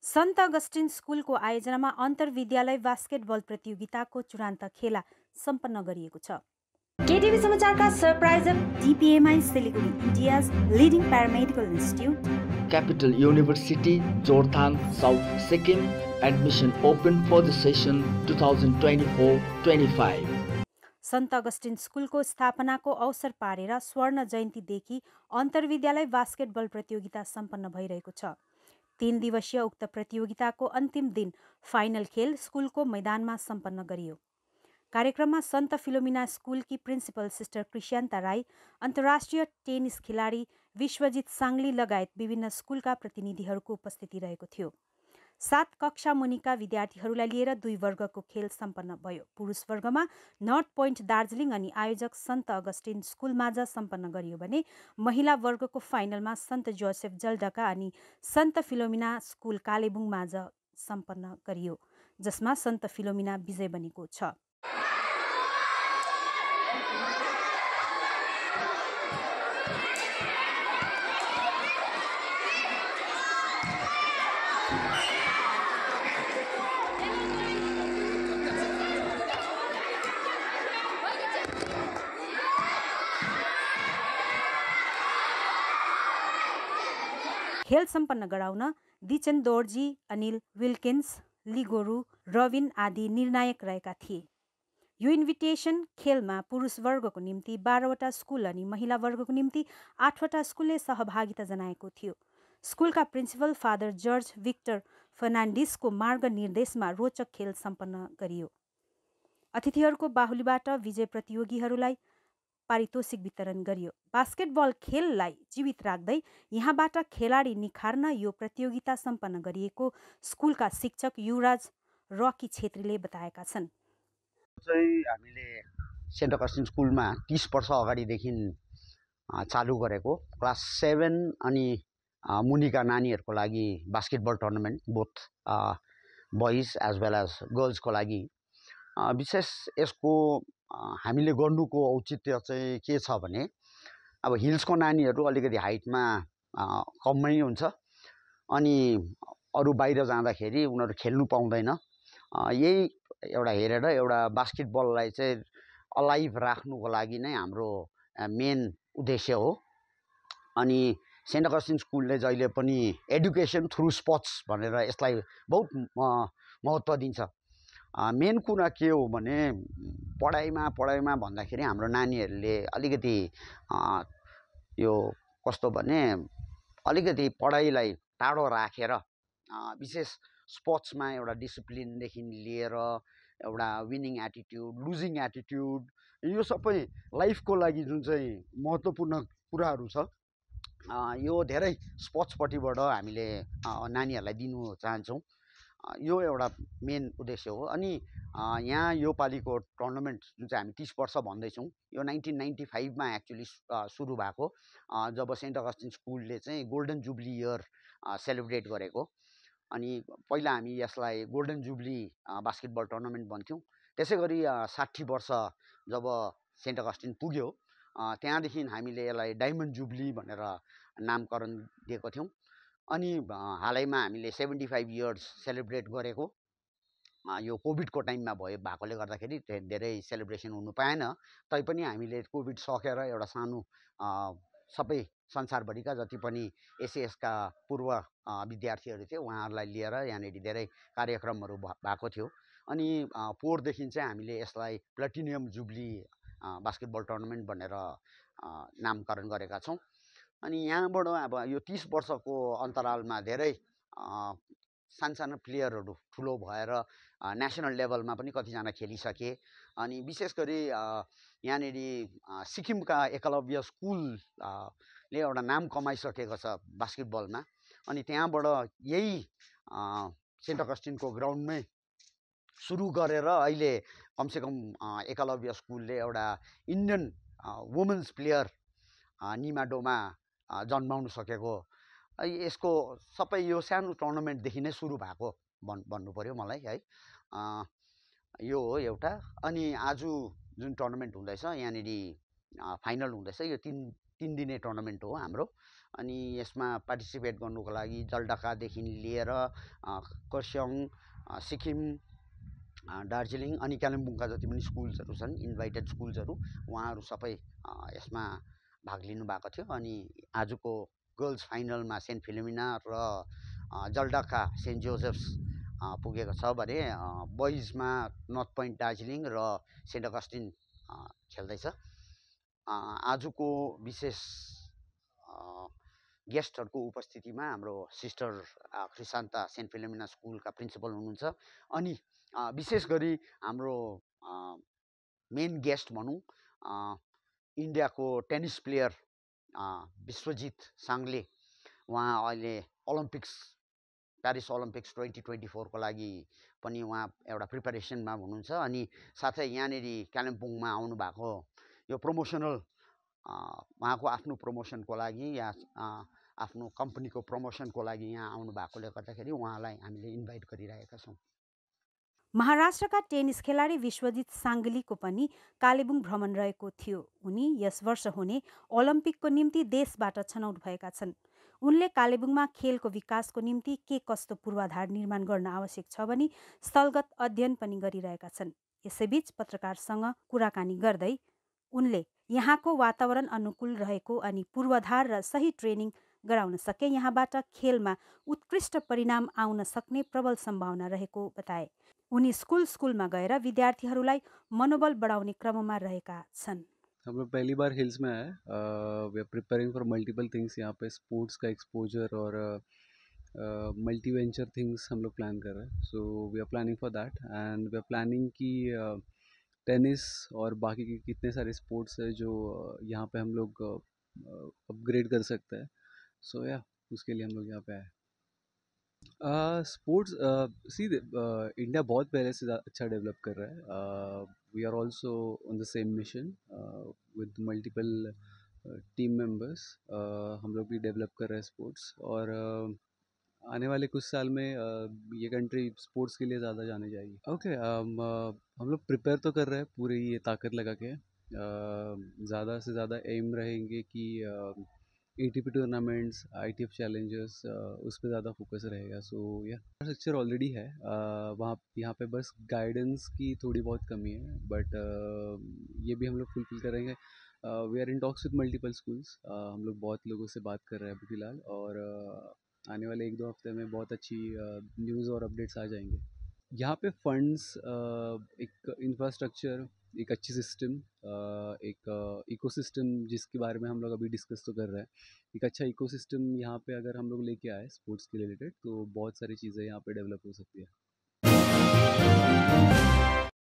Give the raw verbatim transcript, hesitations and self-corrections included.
सन्त Augustine स्कुलको आयोजनामा अन्तर्विद्यालय basketball प्रतियोगिताको चूडान्त खेला सम्पन्न गरिएको छ। केटिभी समाचारका सरप्राइजर DPMI Siliguri, India's leading paramedical institute, Capital University, Jorthang, South Sikkim. Admission open for the session twenty twenty-four twenty-five. सन्त अगस्टिन स्कुलको स्थापनाको अवसर पारेर स्वर्ण जयन्तीदेखि अन्तर्विद्यालय बास्केटबल प्रतियोगिता सम्पन्न भइरहेको छ। तीन दिवसीय उक्त प्रतियोगिताको अन्तिम दिन फाइनल खेल स्कुलको मैदानमा सम्पन्न गरियो। कार्यक्रममा सन्त फिलोमिना स्कुलकी प्रिन्सिपल सिस्टर क्रिस्यान्ता राई, अन्तर्राष्ट्रिय टेनिस खेलाडी विश्वजित साङ्ली लगायत विभिन्न स्कुलका प्रतिनिधिहरूको उपस्थिति रहेको थियो। सात कक्षा मुनिका विद्यार्थीहरूलाई लिएर दुई वर्गको खेल सम्पन्न भयो। पुरुष वर्गमा नर्थ पोइन्ट दार्जिलिङ अनि आयोजक सन्त अगस्टिन स्कुलमाझ सम्पन्न गरियो भने महिला वर्गको फाइनलमा सन्त जोसेफ जलढका अनि सन्त फिलोमिना स्कुल कालेबुङमाझ सम्पन्न गरियो, जसमा सन्त फिलोमिना विजय बनेको छ। खेल सम्पन्न गराउन दिचन दोर्जी, अनिल विल्किन्स, लिगोरु, रविन आदि निर्णायक रहेका थिए। यो इन्भिटेसन खेलमा पुरुष वर्गको निम्ति बाह्रवटा स्कुल अनि महिला वर्गको निम्ति आठवटा स्कुलले सहभागिता जनाएको थियो। स्कुलका प्रिन्सिपल फादर जर्ज विक्टर फर्नान्डिसको मार्गनिर्देशमा रोचक खेल सम्पन्न गरियो। अतिथिहरूको बाहुलीबाट विजय प्रतियोगीहरूलाई पारितोषिक वितरण गरियो। बास्केटबल खेललाई जीवित राख्दै यहाँबाट खेलाडी निखार्न यो प्रतियोगिता सम्पन्न गरिएको स्कुलका शिक्षक युवराज रकी छेत्रीले बताएका छन्। हामीले सेन्ट अगस्टिन स्कुलमा तीस वर्ष अगाडिदेखि चालु गरेको क्लास सेभेन अनि मुनिका नानीहरूको लागि basketball tournament, both boys as well as गर्ल्सको लागि। विशेष यसको हामीले गर्नुको औचित्य चाहिँ के छ भने, अब हिल्सको नानीहरू अलिकति हाइटमा कमै हुन्छ अनि अरू बाहिर जाँदाखेरि उनीहरू खेल्नु पाउँदैन। यही एउटा हेरेर एउटा बास्केटबललाई चाहिँ अलाइभ राख्नुको लागि नै हाम्रो मेन उद्देश्य हो। अनि सेन्ट अगस्टिन स्कुलले जहिले पनि एडुकेसन थ्रु स्पोर्ट्स भनेर यसलाई बहुत महत्त्व दिन्छ। मेन कुरा के हो भने पढाइमा पढाइमा भन्दाखेरि हाम्रो नानीहरूले अलिकति यो कस्तो भने अलिकति पढाइलाई टाढो राखेर विशेष स्पोर्ट्समा एउटा डिसिप्लिनदेखि लिएर एउटा विनिङ एटिट्युड, लुजिङ एटिट्युड, यो सबै लाइफको लागि जुन चाहिँ महत्त्वपूर्ण कुराहरू छ, यो धेरै स्पोर्ट्सपट्टिबाट हामीले नानीहरूलाई दिनु चाहन्छौँ। यो एउटा मेन उद्देश्य हो। अनि यहाँ यो पालिको टुर्नामेन्ट जुन चाहिँ हामी तीस वर्ष भन्दैछौँ, यो नाइन्टिन नाइन्टी फाइभमा एक्चुली सुरु भएको, जब सेन्ट अगस्टिन स्कुलले चाहिँ गोल्डन जुब्ली इयर सेलिब्रेट गरेको। अनि पहिला हामी यसलाई गोल्डन जुब्ली बास्केटबल टुर्नामेन्ट भन्थ्यौँ। त्यसै गरी साठी वर्ष जब सेन्ट अगस्टिन पुग्यो, त्यहाँदेखि हामीले यसलाई डायमन्ड जुब्ली भनेर नामकरण दिएको थियौँ। अनि हालैमा हामीले सेभेन्टी फाइभ इयर्स सेलिब्रेट गरेको। यो कोभिडको टाइममा भयो भएकोले गर्दाखेरि धेरै सेलिब्रेसन हुनु पाएन। तैपनि हामीले कोभिड सकेर एउटा सानो सबै संसारभरिका जति पनि एसएएसका पूर्व विद्यार्थीहरू थिए उहाँहरूलाई लिएर यहाँनिर धेरै कार्यक्रमहरू भएको थियो। अनि पोहोरदेखि चाहिँ हामीले यसलाई प्लेटिनियम जुब्ली बास्केटबल टुर्नामेन्ट भनेर नामकरण गरेका छौँ। अनि यहाँबाट अब यो तीस वर्षको अन्तरालमा धेरै सानसानो प्लेयरहरू ठुलो भएर नेसनल लेभलमा पनि कतिजना खेलिसके। अनि विशेष गरी यहाँनिर सिक्किमका एकलव्य स्कुलले एउटा नाम कमाइसकेको छ बास्केटबलमा। अनि त्यहाँबाट यही सेन्ट अगस्टिनको ग्राउन्डमै सुरु गरेर अहिले कमसेकम एकलव्य स्कुलले एउटा इन्डियन वुमेन्स प्लेयर निमाडोमा जन्माउनु सकेको। यसको सबै यो सानो टुर्नामेन्टदेखि नै सुरु भएको भन् भन्नु पऱ्यो मलाई है। यो हो एउटा। अनि आज जुन टुर्नामेन्ट हुँदैछ यहाँनिर फाइनल हुँदैछ, यो तिन तिन दिने टुर्नामेन्ट हो हाम्रो। अनि यसमा पार्टिसिपेट गर्नुको लागि जलढकादेखि लिएर कर्सियङ, सिक्किम, दार्जिलिङ अनि कालिम्पोङका जति पनि स्कुल्सहरू छन्, इन्भाइटेड स्कुल्सहरू, उहाँहरू सबै यसमा भाग लिनुभएको थियो। अनि आजको गर्ल्स फाइनलमा सेन्ट फिलोमिना र जलढका सेन्ट जोसेफ्स पुगेको छ भने बोइजमा नर्थ पोइन्ट दार्जिलिङ र सेन्ट अगस्टिन खेल्दैछ। आजको विशेष गेस्टहरूको उपस्थितिमा हाम्रो सिस्टर क्रिसान्ता सेन्ट फिलोमिना स्कुलका प्रिन्सिपल हुनुहुन्छ। अनि विशेष गरी हाम्रो मेन गेस्ट भनौँ इन्डियाको टेनिस प्लेयर विश्वजित साङ्ले, उहाँ अहिले Olympics Paris Olympics twenty twenty फोरको लागि पनि उहाँ एउटा प्रिपरेसनमा हुनुहुन्छ। अनि साथै यहाँनिर कालिम्पोङमा आउनुभएको यो प्रमोसनल उहाँको आफ्नो प्रमोसनको लागि या आफ्नो कम्पनीको प्रमोसनको लागि यहाँ आउनु भएकोले गर्दाखेरि उहाँलाई हामीले इन्भाइट गरिरहेका छौँ। महाराष्ट्रका टेनिस खेलाडी विश्वजित साङ्गलीको पनि कालेबुङ भ्रमण रहेको थियो। उनी यस वर्ष हुने ओलम्पिकको निम्ति देशबाट छनौट भएका छन्। उनले कालेबुङमा खेलको विकासको निम्ति के कस्तो पूर्वाधार निर्माण गर्न आवश्यक छ भनी स्थलगत अध्ययन पनि गरिरहेका छन्। यसैबीच पत्रकारसँग कुराकानी गर्दै उनले यहाँको वातावरण अनुकूल रहेको अनि पूर्वाधार र सही ट्रेनिङ गराउन सके यहाँबाट खेलमा उत्कृष्ट परिणाम आउन सक्ने प्रबल सम्भावना रहेको बताए। उनी स्कुल स्कुलमा गएर विद्यार्थीहरूलाई मनोबल बढाउने क्रममा रहेका छन्। हम लोग पहली बार हिल्स में आए, we are preparing for multiple things. यहाँ पे स्पोर्ट्स का एक्सपोजर और मल्टी वेंचर थिंग्स हम लोग प्लान कर रहे हैं। So we are planning for that and we are planning कि टेनिस और बाकी के कितने सारे स्पोर्ट्स है जो यहाँ पे हम लोग अपग्रेड कर सकते हैं। सो या उसके लिए हम लोग यहाँ पे आए। स्पोर्ट्स सी इंडिया बहुत पहले से अच्छा डेवलप कर रहा है। We are also on the same mission with multiple team members. हम लोग भी डेवलप कर रहे हैं स्पोर्ट्स और uh, आने वाले कुछ साल में uh, ये कंट्री स्पोर्ट्स के लिए ज़्यादा जाने जाएगी। ओके okay, um, uh, हम लोग प्रिपेयर तो कर रहे हैं पूरी ये ताकत लगा के। ज़्यादा uh, से ज़्यादा एम रहेंगे कि uh, A T P tournaments, I T F challengers, उस पर ज़्यादा फोकस रहेगा। सो या इंफ्रास्ट्रक्चर ऑलरेडी है uh, वहाँ यहाँ पे बस गाइडेंस की थोड़ी बहुत कमी है, बट uh, ये भी हम लोग फुलफिल करेंगे। We are in talks with multiple schools. हम लोग बहुत लोगों से बात कर रहे हैं अभी फिलहाल, और uh, आने वाले एक दो हफ्ते में बहुत अच्छी न्यूज़ uh, और अपडेट्स आ जाएंगे। यहाँ पे फंड्स, एक इंफ्रास्ट्रक्चर, एक अच्छी सिस्टम, एक इकोसिस्टम जिसके बारे में हम लोग अभी डिस्कस तो कर रहे हैं। एक अच्छा इकोसिस्टम यहाँ पे अगर हम लोग लेके आए स्पोर्ट्स के रिलेटेड, तो बहुत सारी चीज़ें यहाँ पे डेवलप हो सकती है।